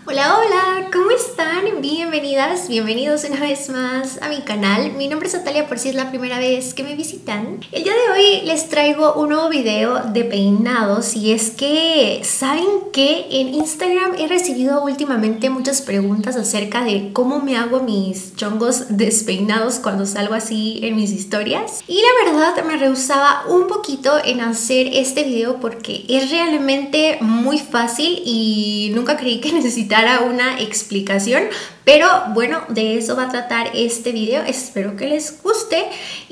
Hola, hola, ¿cómo están? Bienvenidas, bienvenidos una vez más a mi canal. Mi nombre es Natalia por si es la primera vez que me visitan. El día de hoy les traigo un nuevo video de peinados y es que, ¿saben qué? En Instagram he recibido últimamente muchas preguntas acerca de cómo me hago mis chongos despeinados cuando salgo así en mis historias. Y la verdad me rehusaba un poquito en hacer este video porque es realmente muy fácil y nunca creí que necesitara una explicación, pero bueno, de eso va a tratar este video. Espero que les guste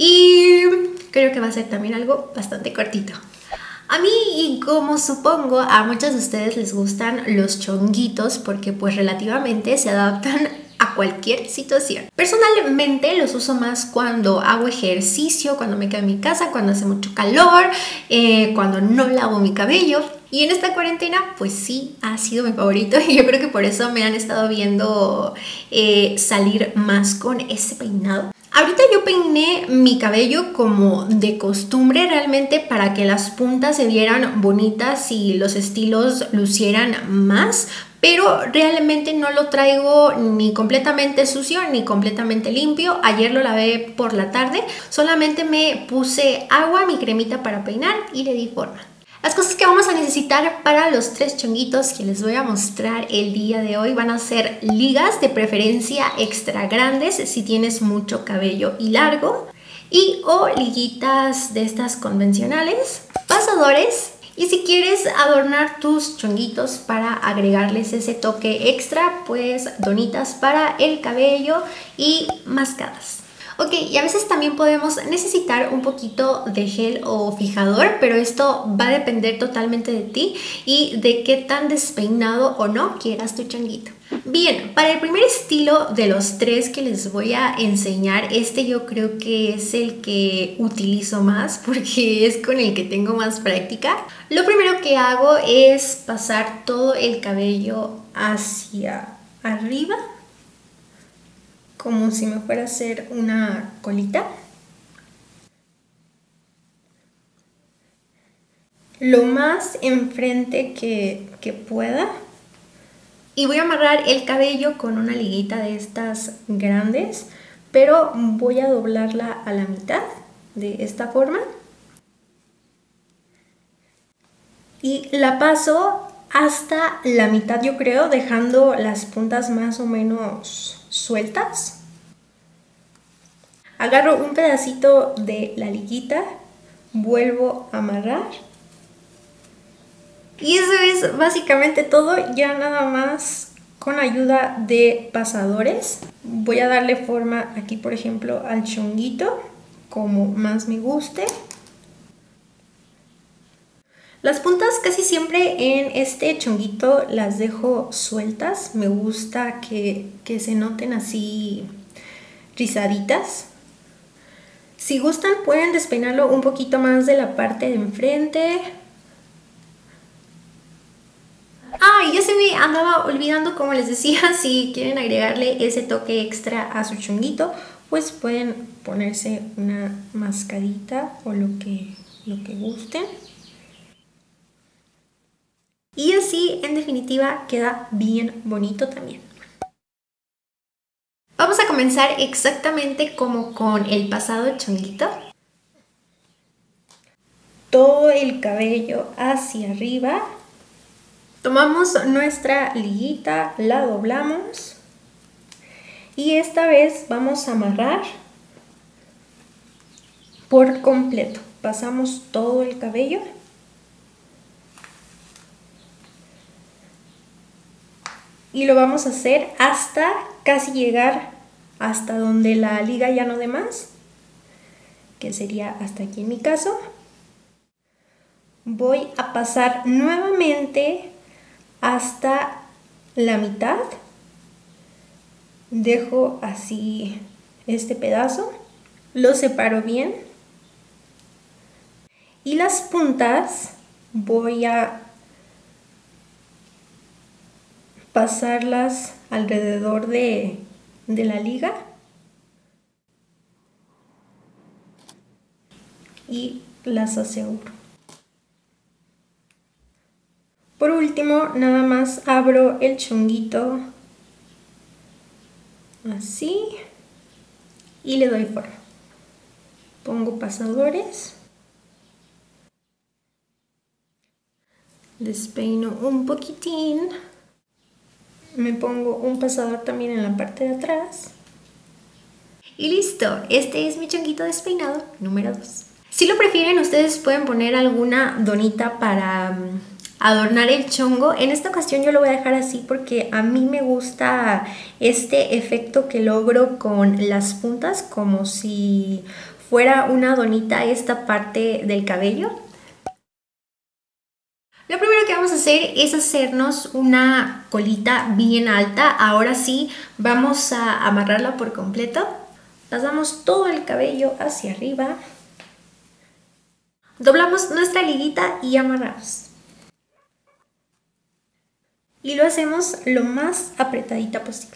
y creo que va a ser también algo bastante cortito. A mí, y como supongo a muchos de ustedes les gustan los chonguitos porque pues relativamente se adaptan a cualquier situación. Personalmente los uso más cuando hago ejercicio, cuando me quedo en mi casa, cuando hace mucho calor, cuando no lavo mi cabello. Y en esta cuarentena pues sí ha sido mi favorito y yo creo que por eso me han estado viendo salir más con ese peinado. Ahorita yo peiné mi cabello como de costumbre realmente para que las puntas se vieran bonitas y los estilos lucieran más, pero realmente no lo traigo ni completamente sucio ni completamente limpio. Ayer lo lavé por la tarde, solamente me puse agua, mi cremita para peinar y le di forma. Las cosas que vamos a necesitar para los tres chonguitos que les voy a mostrar el día de hoy van a ser ligas, de preferencia extra grandes si tienes mucho cabello y largo, y o liguitas de estas convencionales, pasadores, y si quieres adornar tus chonguitos para agregarles ese toque extra, pues donitas para el cabello y mascadas. Ok, y a veces también podemos necesitar un poquito de gel o fijador, pero esto va a depender totalmente de ti y de qué tan despeinado o no quieras tu chonguito. Bien, para el primer estilo de los tres que les voy a enseñar, este yo creo que es el que utilizo más porque es con el que tengo más práctica. Lo primero que hago es pasar todo el cabello hacia arriba, como si me fuera a hacer una colita. Lo más enfrente que pueda. Y voy a amarrar el cabello con una liguita de estas grandes, pero voy a doblarla a la mitad de esta forma. Y la paso hasta la mitad, yo creo, dejando las puntas más o menos sueltas. Agarro un pedacito de la liguita, vuelvo a amarrar. Y eso es básicamente todo, ya nada más con ayuda de pasadores. Voy a darle forma aquí, por ejemplo, al chonguito, como más me guste. Las puntas casi siempre en este chonguito las dejo sueltas. Me gusta que se noten así rizaditas. Si gustan pueden despeinarlo un poquito más de la parte de enfrente. Ah, y ya se me andaba olvidando, como les decía, si quieren agregarle ese toque extra a su chonguito, pues pueden ponerse una mascarita o lo que gusten. Y así, en definitiva, queda bien bonito también. Vamos a comenzar exactamente como con el pasado chonguito. Todo el cabello hacia arriba. Tomamos nuestra liguita, la doblamos y esta vez vamos a amarrar por completo. Pasamos todo el cabello y lo vamos a hacer hasta casi llegar hasta donde la liga ya no dé más, que sería hasta aquí en mi caso. Voy a pasar nuevamente hasta la mitad, dejo así este pedazo, lo separo bien y las puntas voy a pasarlas alrededor de la liga y las aseguro. Por último, nada más abro el chonguito así y le doy forma. Pongo pasadores. Despeino un poquitín. Me pongo un pasador también en la parte de atrás. Y listo, este es mi chonguito despeinado número 2. Si lo prefieren, ustedes pueden poner alguna donita para adornar el chongo. En esta ocasión yo lo voy a dejar así porque a mí me gusta este efecto que logro con las puntas, como si fuera una donita esta parte del cabello. Lo primero que vamos a hacer es hacernos una colita bien alta. Ahora sí, vamos a amarrarla por completo. Pasamos todo el cabello hacia arriba. Doblamos nuestra liguita y amarramos. Y lo hacemos lo más apretadita posible.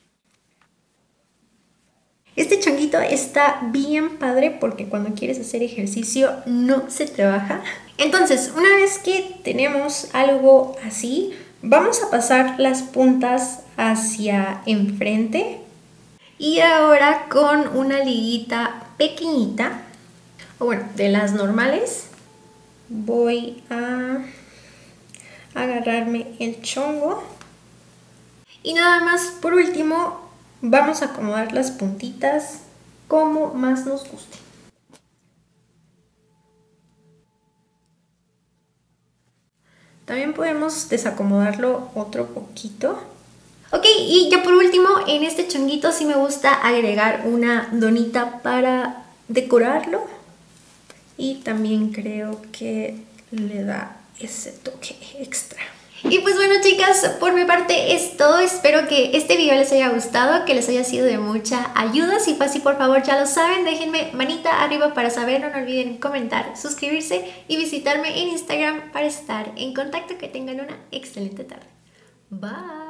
Este chonguito está bien padre porque cuando quieres hacer ejercicio no se te baja. Entonces, una vez que tenemos algo así, vamos a pasar las puntas hacia enfrente. Y ahora con una liguita pequeñita, o bueno, de las normales, voy a agarrarme el chongo. Y nada más, por último, vamos a acomodar las puntitas como más nos guste. También podemos desacomodarlo otro poquito. Ok, y ya por último, en este chonguito sí me gusta agregar una donita para decorarlo. Y también creo que le da ese toque extra. Y pues bueno, chicas, por mi parte es todo. Espero que este video les haya gustado, que les haya sido de mucha ayuda. Si fue así, por favor, ya lo saben, déjenme manita arriba para saberlo. No olviden comentar, suscribirse y visitarme en Instagram para estar en contacto. Que tengan una excelente tarde. Bye.